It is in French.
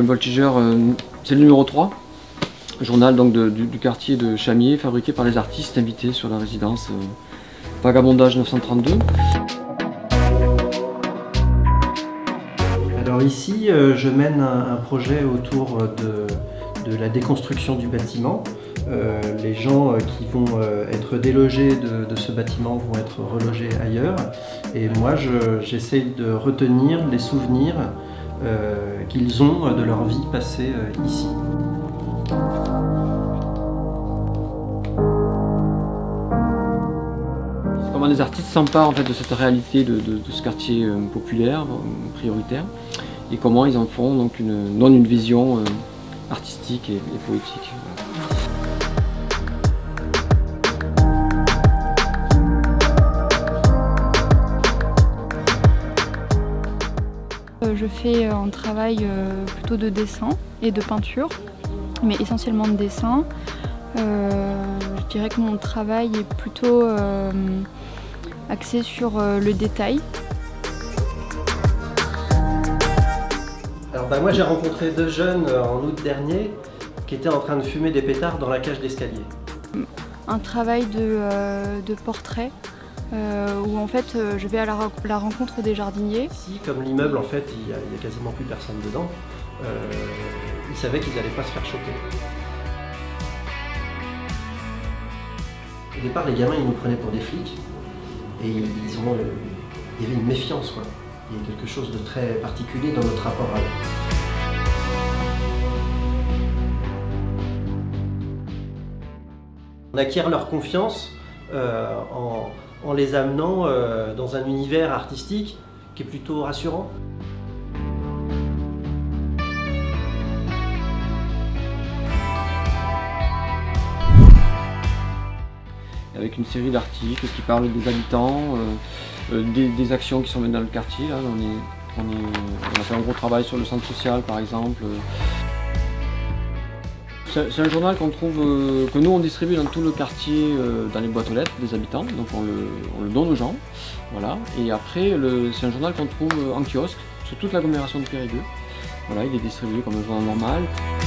voltigeur, c'est le numéro 3, journal donc du quartier de Chamiers, fabriqué par les artistes invités sur la résidence Vagabondage 932. Alors ici, je mène un projet autour de la déconstruction du bâtiment. Les gens qui vont être délogés de ce bâtiment vont être relogés ailleurs. Et moi, j'essaye de retenir les souvenirs qu'ils ont de leur vie passée ici. Comment les artistes s'emparent en fait de cette réalité de ce quartier populaire, prioritaire, et comment ils en font donc donnent une vision artistique et poétique. Je fais un travail plutôt de dessin et de peinture, mais essentiellement de dessin. Je dirais que mon travail est plutôt axé sur le détail. Alors moi j'ai rencontré 2 jeunes en août dernier qui étaient en train de fumer des pétards dans la cage d'escalier. Un travail de portrait où en fait je vais à la rencontre des jardiniers. Ici, comme l'immeuble en fait il y a quasiment plus personne dedans, ils savaient qu'ils n'allaient pas se faire choper. Au départ, les gamins, ils nous prenaient pour des flics et il y avait une méfiance, quoi. Il y a quelque chose de très particulier dans notre rapport à eux. On acquiert leur confiance en les amenant dans un univers artistique qui est plutôt rassurant. Avec une série d'articles qui parlent des habitants, des actions qui sont menées dans le quartier. Là, on a fait un gros travail sur le centre social par exemple. C'est un journal qu'on trouve, que nous on distribue dans tout le quartier, dans les boîtes aux lettres des habitants, donc on le donne aux gens. Voilà. Et après, c'est un journal qu'on trouve en kiosque sur toute l'agglomération de Périgueux. Voilà, il est distribué comme un journal normal.